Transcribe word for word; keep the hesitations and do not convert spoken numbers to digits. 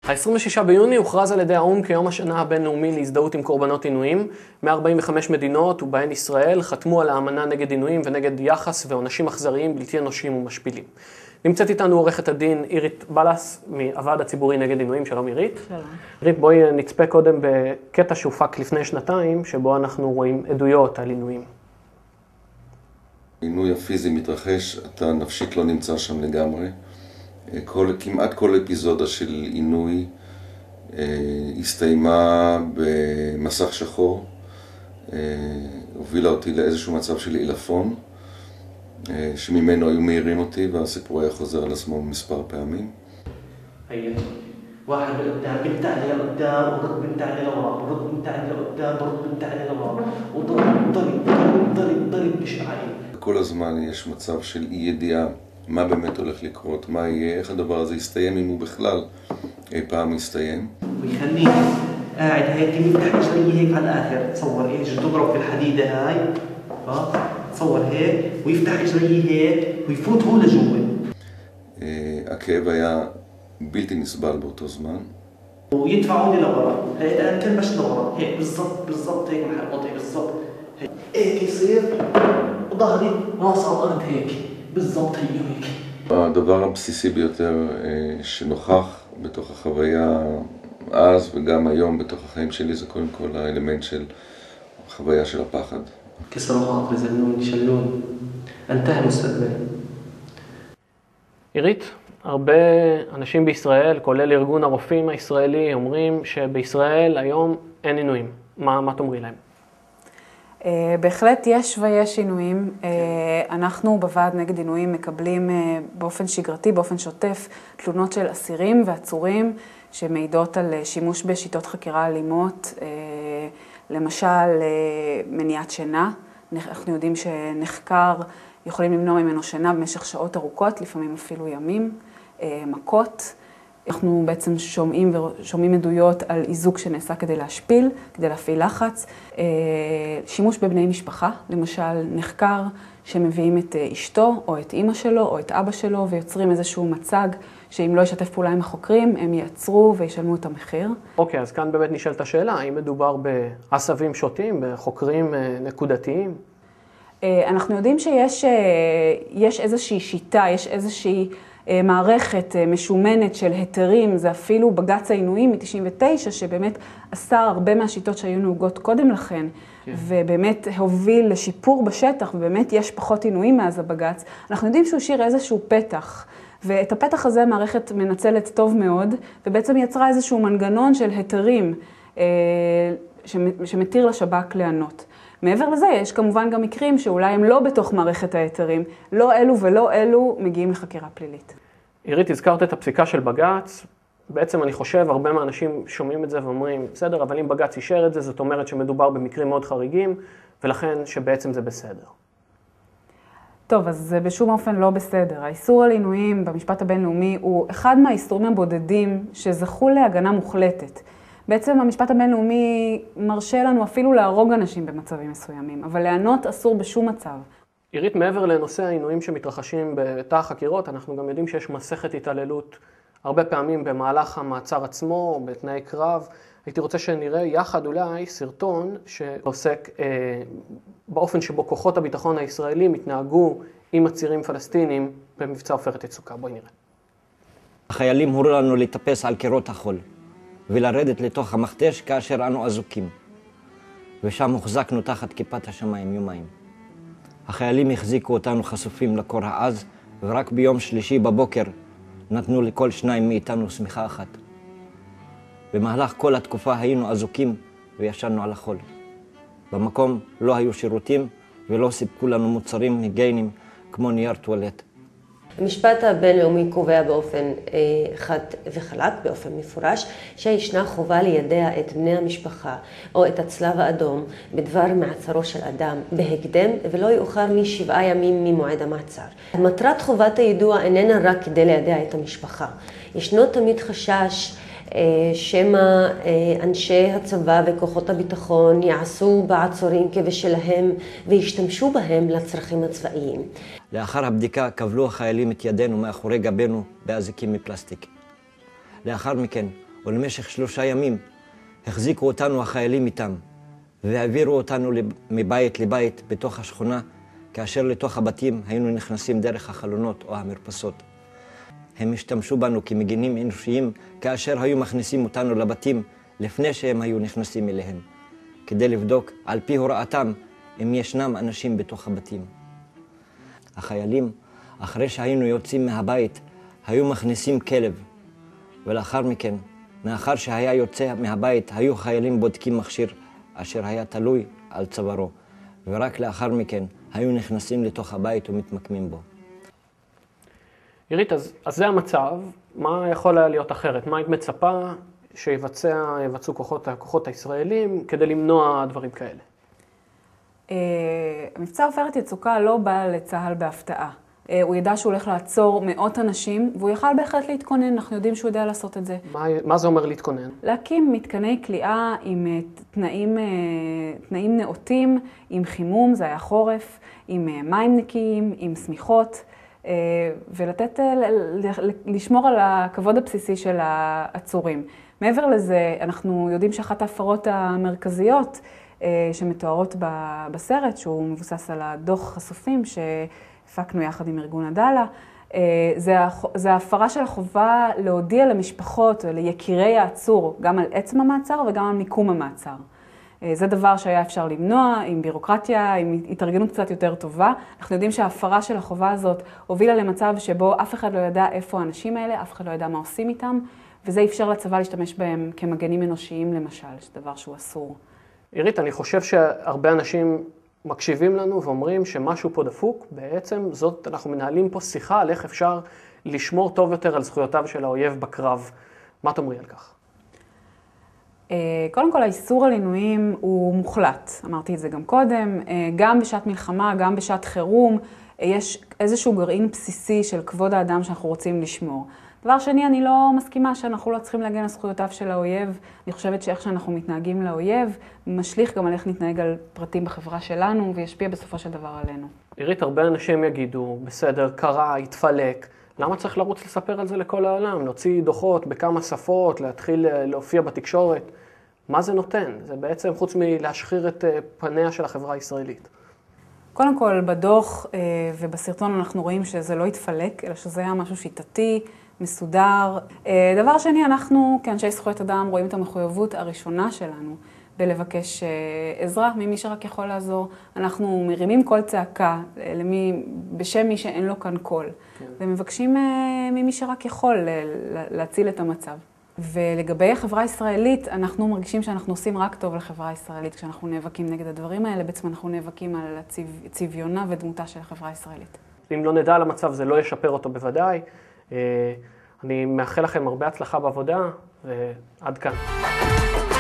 ה-עשרים ושישה ביוני הוכרז על ידי האו"ם כיום השנה הבינלאומי להזדהות עם קורבנות עינויים. מאה ארבעים וחמש מדינות ובהן ישראל חתמו על האמנה נגד עינויים ונגד יחס ועונשים אכזריים בלתי אנושיים ומשפילים. נמצאת איתנו עורכת הדין עירית בלס מהוועד הציבורי נגד עינויים. שלום עירית. שלום. עירית, בואי נצפה קודם בקטע שהופק לפני שנתיים שבו אנחנו רואים עדויות על עינויים. עינוי הפיזי מתרחש, אתה נפשית לא נמצא שם לגמרי. כל, כמעט כל אפיזודה של עינוי אה, הסתיימה במסך שחור, אה, הובילה אותי לאיזשהו מצב של עילפון, אה, שממנו היו מהירים אותי והסיפור היה חוזר על עצמו מספר פעמים. هيا واحد لقدام بنت عليه لقدام وضرب بنت عليه لورا وضرب بنت عليه لقدام وضرب بنت عليه لورا وضرب ضرب ضرب ضرب ضرب בשעיים. כל הזמן יש מצב של אי ידיעה מה באמת הולך לקרות, מה יהיה, איך הדבר הזה יסתיים, אם הוא בכלל אי פעם יסתיים. ويخليك قاعد هيك يفتح رجليه هيك على الآخر. تصور إيش تضرب في الحديدة هاي، تصور هيك ويفتح رجليه هيك ويفوت هو لجوا. הכאב היה בלתי נסבל באותו זמן. ويدفعوني لورا، هيك أنا كلبش لورا، هيك بالضبط بالضبط هيك محرقط هيك بالضبط. هيك يصير وظهري راسي على الأرض هيك بالضبط هي هيك. הדבר הבסיסי ביותר שנוכח בתוך החוויה אז וגם היום בתוך החיים שלי זה קודם כל האלמנט של החוויה של הפחד. כסרוחות וזנון, שלון, انتهى المستقبل. עירית, הרבה אנשים בישראל, כולל ארגון הרופאים הישראלי, אומרים שבישראל היום אין עינויים. מה, מה תאמרי להם? Uh, בהחלט יש ויש עינויים. Uh, אנחנו בוועד נגד עינויים מקבלים uh, באופן שגרתי, באופן שוטף, תלונות של אסירים ועצורים שמעידות על uh, שימוש בשיטות חקירה אלימות, uh, למשל uh, מניעת שינה. אנחנו יודעים שנחקר יכולים למנוע ממנו שינה במשך שעות ארוכות, לפעמים אפילו ימים, uh, מכות. אנחנו בעצם שומעים ושומעים עדויות על איזוק שנעשה כדי להשפיל, כדי להפעיל לחץ. שימוש בבני משפחה, למשל נחקר שמביאים את אשתו או את אמא שלו או את אבא שלו ויוצרים איזשהו מצג שאם לא ישתף פעולה עם החוקרים הם יעצרו וישלמו את המחיר. אוקיי, אז כאן באמת נשאלת השאלה, האם מדובר בעשבים שוטים, בחוקרים נקודתיים? אנחנו יודעים שיש יש איזושהי שיטה, יש איזושהי מערכת משומנת של היתרים, זה אפילו בג"ץ העינויים מ-תשעים ותשע, שבאמת אסר הרבה מהשיטות שהיו נהוגות קודם לכן, כן. ובאמת הוביל לשיפור בשטח, ובאמת יש פחות עינויים מאז הבג"ץ. אנחנו יודעים שהוא השאיר איזשהו פתח, ואת הפתח הזה המערכת מנצלת טוב מאוד, ובעצם יצרה איזשהו מנגנון של היתרים שמתיר לשב"כ לענות. מעבר לזה, יש כמובן גם מקרים שאולי הם לא בתוך מערכת ההיתרים, לא אלו ולא אלו מגיעים לחקירה פלילית. עירית, הזכרת את הפסיקה של בג"ץ. בעצם אני חושב, הרבה מהאנשים שומעים את זה ואומרים, בסדר, אבל אם בג"ץ אישר את זה, זאת אומרת שמדובר במקרים מאוד חריגים, ולכן שבעצם זה בסדר. טוב, אז זה בשום אופן לא בסדר. האיסור על עינויים במשפט הבינלאומי הוא אחד מהאיסורים הבודדים שזכו להגנה מוחלטת. בעצם המשפט הבינלאומי מרשה לנו אפילו להרוג אנשים במצבים מסוימים, אבל לענות אסור בשום מצב. עירית, מעבר לנושא העינויים שמתרחשים בתא החקירות, אנחנו גם יודעים שיש מסכת התעללות הרבה פעמים במהלך המעצר עצמו, בתנאי קרב. הייתי רוצה שנראה יחד אולי סרטון שעוסק אה, באופן שבו כוחות הביטחון הישראלים התנהגו עם עצירים פלסטינים במבצע עופרת יצוקה. בואי נראה. החיילים הורו לנו לטפס על קירות החול. ולרדת לתוך המכתש כאשר אנו אזוקים. ושם הוחזקנו תחת כיפת השמיים יומיים. החיילים החזיקו אותנו חשופים לקור העז, ורק ביום שלישי בבוקר נתנו לכל שניים מאיתנו שמיכה אחת. במהלך כל התקופה היינו אזוקים וישנו על החול. במקום לא היו שירותים ולא סיפקו לנו מוצרים היגייניים כמו נייר טואלט. המשפט הבינלאומי קובע באופן חד וחלק, באופן מפורש, שישנה חובה לידע את בני המשפחה או את הצלב האדום בדבר מעצרו של אדם בהקדם ולא יאוחר משבעה ימים ממועד המעצר. מטרת חובת היידוע איננה רק כדי לידע את המשפחה. ישנו תמיד חשש שמא אנשי הצבא וכוחות הביטחון יעשו בעצורים כבשלהם וישתמשו בהם לצרכים הצבאיים. לאחר הבדיקה קבלו החיילים את ידינו מאחורי גבנו באזיקים מפלסטיק. לאחר מכן ולמשך שלושה ימים החזיקו אותנו החיילים איתם, והעבירו אותנו מבית לבית בתוך השכונה, כאשר לתוך הבתים היינו נכנסים דרך החלונות או המרפסות. הם השתמשו בנו כמגינים אנושיים כאשר היו מכניסים אותנו לבתים לפני שהם היו נכנסים אליהם, כדי לבדוק על פי הוראתם אם ישנם אנשים בתוך הבתים. החיילים, אחרי שהיינו יוצאים מהבית, היו מכניסים כלב, ולאחר מכן, מאחר שהיה יוצא מהבית, היו חיילים בודקים מכשיר אשר היה תלוי על צווארו, ורק לאחר מכן היו נכנסים לתוך הבית ומתמקמים בו. עירית, אז, אז זה המצב. מה יכול היה להיות אחרת? מה היית מצפה שיבצעו כוחות, הכוחות הישראלים כדי למנוע דברים כאלה? המבצע עופרת יצוקה לא בא לצה"ל בהפתעה. הוא ידע שהוא הולך לעצור מאות אנשים, והוא יכל בהחלט להתכונן, אנחנו יודעים שהוא יודע לעשות את זה. מה, מה זה אומר להתכונן? להקים מתקני כליאה עם תנאים, תנאים נאותים, עם חימום, זה היה חורף, עם מים נקיים, עם סמיכות, ולתת, לשמור על הכבוד הבסיסי של העצורים. מעבר לזה, אנחנו יודעים שאחת ההפרות המרכזיות שמתוארות בסרט, שהוא מבוסס על הדוח חשופים שהפקנו יחד עם ארגון עדאלה, זה ההפרה של החובה להודיע למשפחות וליקירי העצור, גם על עצם המעצר וגם על מיקום המעצר. זה דבר שהיה אפשר למנוע עם בירוקרטיה, עם התארגנות קצת יותר טובה. אנחנו יודעים שההפרה של החובה הזאת הובילה למצב שבו אף אחד לא ידע איפה האנשים האלה, אף אחד לא ידע מה עושים איתם, וזה אפשר לצבא להשתמש בהם כמגנים אנושיים למשל, דבר שהוא אסור. עירית, אני חושב שהרבה אנשים מקשיבים לנו ואומרים שמשהו פה דפוק. בעצם זאת, אנחנו מנהלים פה שיחה על איך אפשר לשמור טוב יותר על זכויותיו של האויב בקרב. מה תאמרי על כך? קודם כל, האיסור על עינויים הוא מוחלט. אמרתי את זה גם קודם. גם בשעת מלחמה, גם בשעת חירום, יש איזשהו גרעין בסיסי של כבוד האדם שאנחנו רוצים לשמור. דבר שני, אני לא מסכימה שאנחנו לא צריכים להגן על זכויותיו של האויב. אני חושבת שאיך שאנחנו מתנהגים לאויב, משליך גם על איך נתנהג על פרטים בחברה שלנו, וישפיע בסופו של דבר עלינו. עירית, הרבה אנשים יגידו, בסדר, קרה, התפלק. למה צריך לרוץ לספר על זה לכל העולם? להוציא דוחות בכמה שפות, להתחיל להופיע בתקשורת. מה זה נותן? זה בעצם חוץ מלהשחיר את פניה של החברה הישראלית. קודם כל, בדוח ובסרטון אנחנו רואים שזה לא התפלק, אלא שזה היה משהו שיטתי, מסודר. דבר שני, אנחנו כאנשי זכויות אדם רואים את המחויבות הראשונה שלנו בלבקש עזרה ממי שרק יכול לעזור. אנחנו מרימים כל צעקה למי, בשם מי שאין לו כאן קול, כן. ומבקשים ממי שרק יכול להציל את המצב. ולגבי החברה הישראלית, אנחנו מרגישים שאנחנו עושים רק טוב לחברה הישראלית כשאנחנו נאבקים נגד הדברים האלה. בעצם אנחנו נאבקים על צביונה ודמותה של החברה הישראלית. אם לא נדע על המצב, זה לא ישפר אותו בוודאי. אני מאחל לכם הרבה הצלחה בעבודה, ועד כאן.